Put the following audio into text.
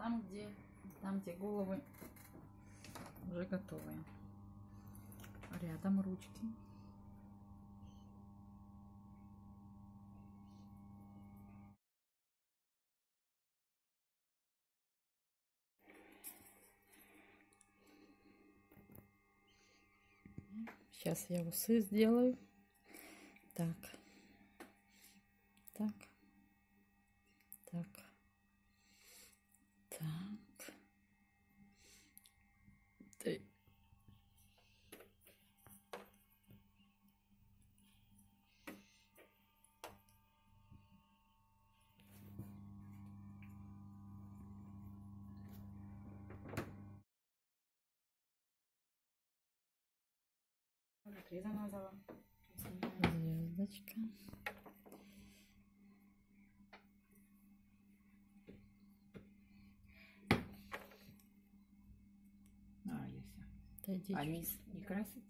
там, где головы уже готовые. Рядом ручки. Сейчас я усы сделаю. Так. Так. Так. Так. Ты. Три замазала. Звездочка. Есть. Дойди А чуть. низ не красить?